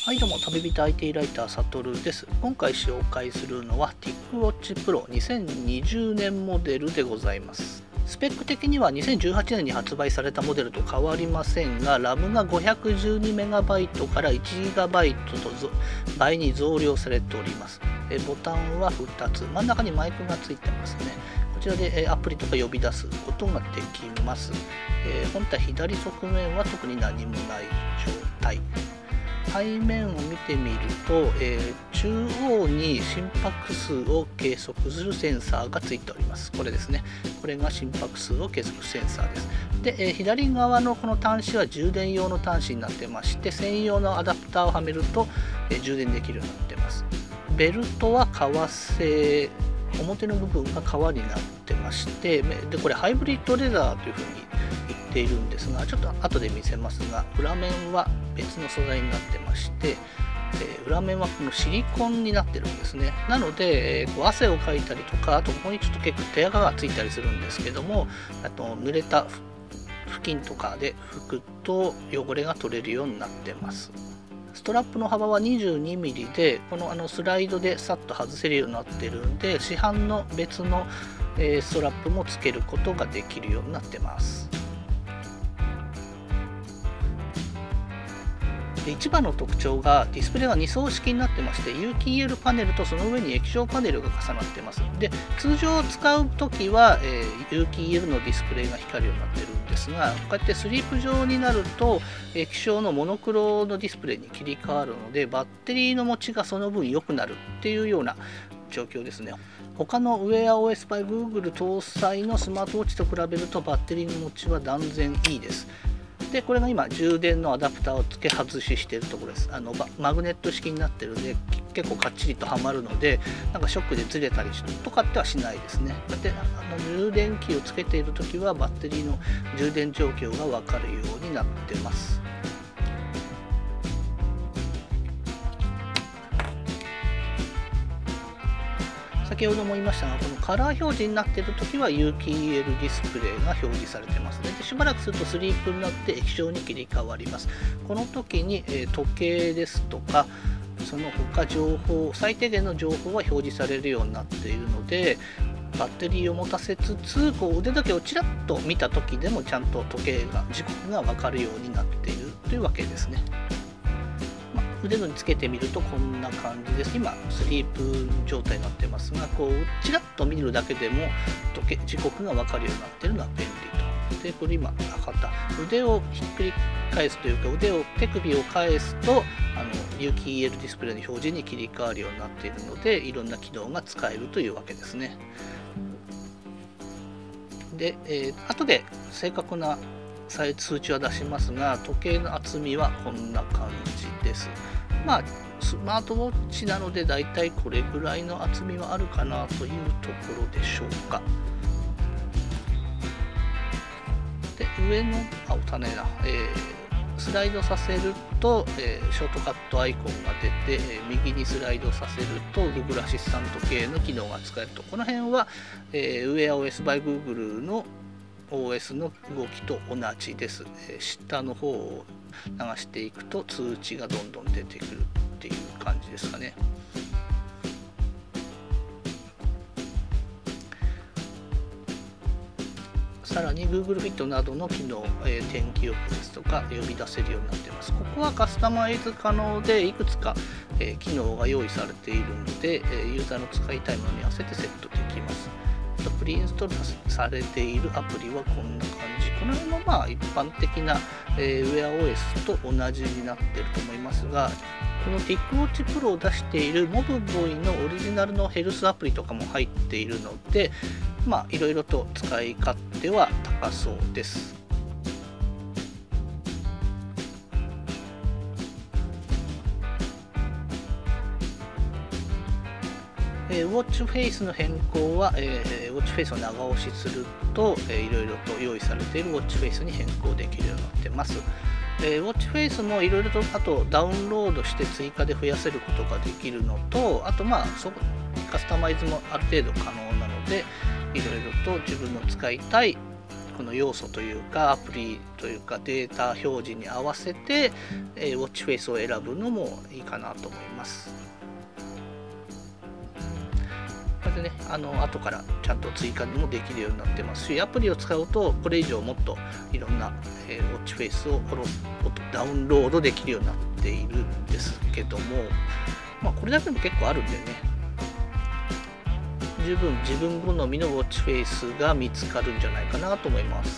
はいどうも、旅人 IT ライターサトルです。今回紹介するのは TicWatch Pro 2020年モデルでございます。スペック的には2018年に発売されたモデルと変わりませんが、RAM が 512MB から 1GB と倍に増量されております。ボタンは2つ、真ん中にマイクがついてますね。こちらでアプリとか呼び出すことができます。本体左側面は特に何もない状態。背面を見てみると、中央に心拍数を計測するセンサーがついております。これですね。これが心拍数を計測センサーです。で、左側のこの端子は充電用の端子になってまして、専用のアダプターをはめると、充電できるようになってます。ベルトは革製、表の部分が革になってまして、でこれハイブリッドレザーというふうに言っているんですが、ちょっと後で見せますが、裏面は別の素材になってまして、裏面はこのシリコンになってるんですね。なので、こう汗をかいたりとか、あとここにちょっと結構手垢がついたりするんですけども、あと濡れた布巾とかで拭くと汚れが取れるようになってます。ストラップの幅は 22mm で、このスライドでさっと外せるようになってるんで、市販の別のストラップもつけることができるようになってます。で一番の特徴がディスプレイが2層式になってまして、有機 EL パネルとその上に液晶パネルが重なってます。で通常使うときは、有機 EL のディスプレイが光るようになってるんですが、こうやってスリープ状になると液晶のモノクロのディスプレイに切り替わるので、バッテリーの持ちがその分良くなるっていうような状況ですね。他の WearOS by Google 搭載のスマートウォッチと比べるとバッテリーの持ちは断然いいです。でこれが今充電のアダプターを付け外ししているところです。マグネット式になってるので結構かっちりとはまるので、なんかショックでずれたりとかってはしないですね。だって充電器をつけている時はバッテリーの充電状況が分かるようになってます。先ほども言いましたが、このカラー表示になっているときは有機 EL ディスプレイが表示されてますね。でしばらくするとスリープになって液晶に切り替わります。この時に時計ですとか、その他情報、最低限の情報は表示されるようになっているので、バッテリーを持たせつつ、こう腕時計をちらっと見た時でもちゃんと時刻が分かるようになっているというわけですね。腕につけてみるとこんな感じです。今スリープ状態になってますが、こうちらっと見るだけでも時刻が分かるようになっているのは便利と。でこれ今腕をひっくり返すというか、手首を返すと有機 EL ディスプレイの表示に切り替わるようになっているので、いろんな機能が使えるというわけですね。で、後で正確な数値は出しますが、時計の厚みはこんな感じです。スマートウォッチなのでだいたいこれぐらいの厚みはあるかなというところでしょうか。で上のスライドさせると、ショートカットアイコンが出て、右にスライドさせると Google アシスタント系の機能が使えると。この辺は、WearOS by Google の OS の動きと同じです。下の方を流していくと通知がどんどん出てくるっていう感じですかね。さらに Google Fit などの機能、天気予報ですとか呼び出せるようになっています。ここはカスタマイズ可能で、いくつか、機能が用意されているので、ユーザーの使いたいものに合わせてセットできます。プリインストールされているアプリはこんな感じ。この辺も一般的な、WearOS と同じになっていると思いますが、この TicWatch Pro を出している Mobvoi のオリジナルのヘルスアプリとかも入っているので、いろいろと使い勝手は高そうです。ウォッチフェイスの変更は、ウォッチフェイスを長押しすると、いろいろと用意されているウォッチフェイスに変更できるようになってます。ウォッチフェイスもいろいろとあとダウンロードして追加で増やせることができるのと、あとカスタマイズもある程度可能なので、いろいろと自分の使いたいここの要素というかアプリというかデータ表示に合わせて、ウォッチフェイスを選ぶのもいいかなと思います。これでね、後からちゃんと追加もできるようになってますし、アプリを使うとこれ以上もっといろんな、ウォッチフェイスをダウンロードできるようになっているんですけども、これだけでも結構あるんでね、十分自分好みのウォッチフェイスが見つかるんじゃないかなと思います。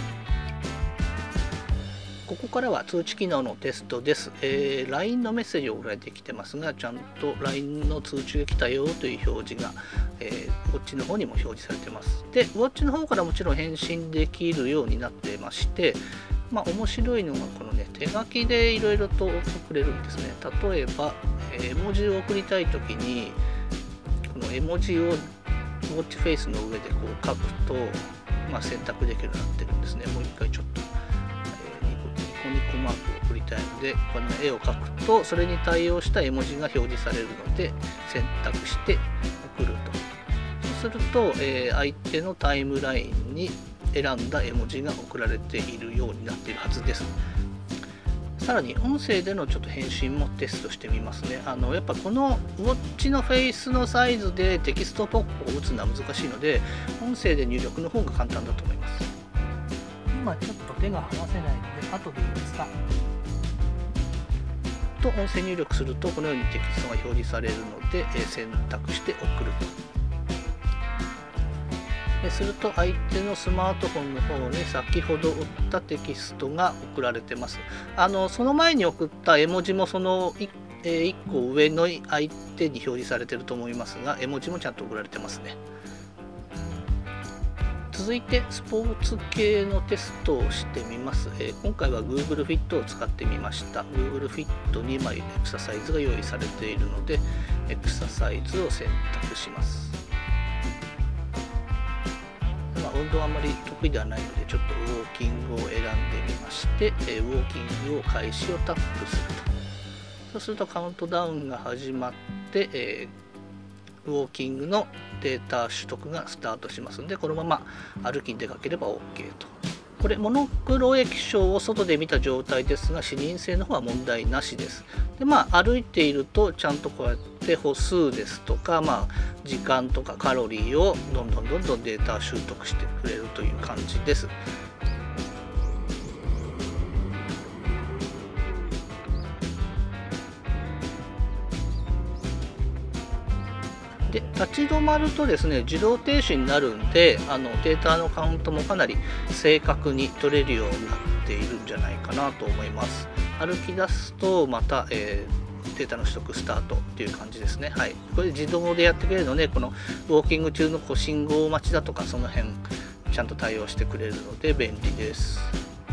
ここからは通知機能のテストです。LINE のメッセージを送られてきてますが、ちゃんと LINE の通知が来たよという表示が、ウォッチの方にも表示されてます。で、ウォッチの方からもちろん返信できるようになってまして、面白いのがこのね、手書きでいろいろと送れるんですね。例えば、絵文字を送りたいときに、この絵文字をウォッチフェイスの上でこう書くと、選択できるようになってるんですね。もう一回ちょっと、ニコマークを送りたいので、この絵を描くとそれに対応した絵文字が表示されるので選択して送ると。そうすると、相手のタイムラインに選んだ絵文字が送られているようになっているはずです。さらに音声でのちょっと返信もテストしてみますね。やっぱこのウォッチのフェイスのサイズでテキストポップを打つのは難しいので、音声で入力の方が簡単だと思います。今ちょっと手が離せないので後でいいですかと音声入力するとこのようにテキストが表示されるので、選択して送ると。すると相手のスマートフォンの方に先ほど打ったテキストが送られてます。その前に送った絵文字もその1個上の相手に表示されていると思いますが、絵文字もちゃんと送られてますね。続いてスポーツ系のテストをしてみます。今回は Google Fit を使ってみました。Google Fit にエクササイズが用意されているので、エクササイズを選択します。運動はあまり得意ではないので、ちょっとウォーキングを選んでみまして、ウォーキングを開始をタップすると。そうするとカウントダウンが始まって、ウォーキングのデータ取得がスタートしますので、このまま歩きに出かければ OK と。これモノクロ液晶を外で見た状態ですが、視認性の方は問題なしです。で歩いているとちゃんとこうやって歩数ですとか、時間とかカロリーをどんどんデータ習得してくれるという感じです。で立ち止まるとですね、自動停止になるんで、データのカウントもかなり正確に取れるようになっているんじゃないかなと思います。歩き出すとまた、データの取得スタートっていう感じですね。これ自動でやってくれるので、このウォーキング中の信号待ちだとかその辺ちゃんと対応してくれるので便利です。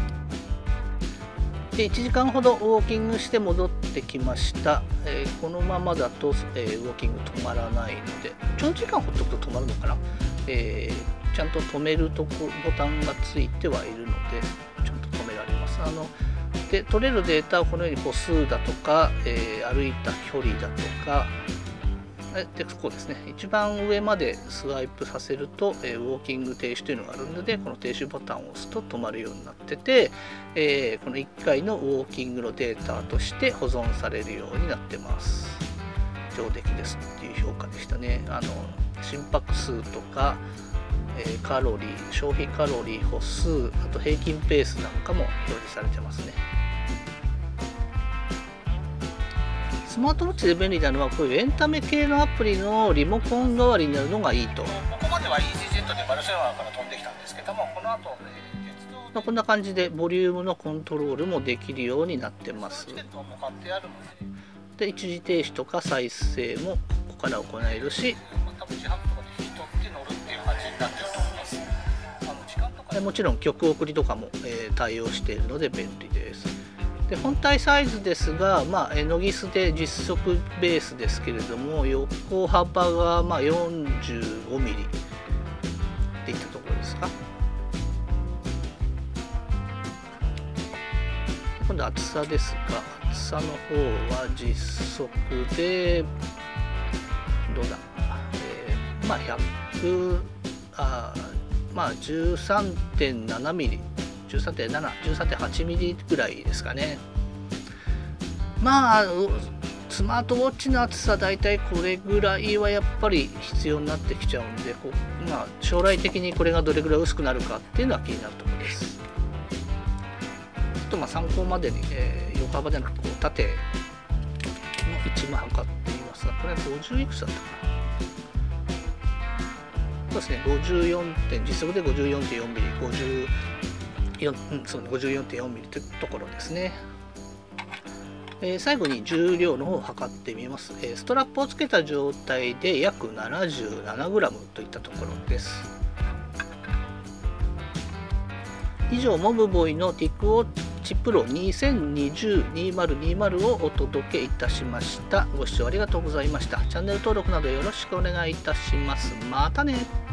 で1時間ほどウォーキングして戻ってきました。このままだと、ウォーキング止まらないので、長時間ほっとくと止まるのかな。ちゃんと止めるボタンがついてはいるのでちゃんと止められます。で取れるデータをこのように歩数だとか、歩いた距離だとかでこうですね、一番上までスワイプさせると、ウォーキング停止というのがあるので、この停止ボタンを押すと止まるようになってて、この1回のウォーキングのデータとして保存されるようになってます。上出来ですっていう評価でしたね。心拍数とか、カロリー、消費カロリー、歩数、あと平均ペースなんかも表示されてますね。スマートウォッチで便利なのはこういうエンタメ系のアプリのリモコン代わりになるのがいいと。ここまでは EasyJet でバルセロナから飛んできたんですけども、この後、こんな感じでボリュームのコントロールもできるようになってます。で一時停止とか再生もここから行えるし、もちろん曲送りとかも、対応しているので便利です。で本体サイズですが、ノギスで実測ベースですけれども、横幅が45ミリっていったところですか。今度厚さですが、厚さの方は実測でどうだ、100 まあ 13.7 ミリ、13.7、13.8 ミリぐらいですかね。まあスマートウォッチの厚さだいたいこれぐらいはやっぱり必要になってきちゃうんで、まあ、将来的にこれがどれぐらい薄くなるかっていうのは気になるところです。あとまあ参考までに、横幅でなく縦の位置も測ってみますが、これは50いくつだったかな。そうですね、実測で 54.4 ミリ、54.4 ミリというところですね。最後に重量の方を測ってみます。ストラップをつけた状態で約 77g といったところです。以上、モブボーイの TicWatch Pro 2020-2020をお届けいたしました。ご視聴ありがとうございました。チャンネル登録などよろしくお願いいたします。またね。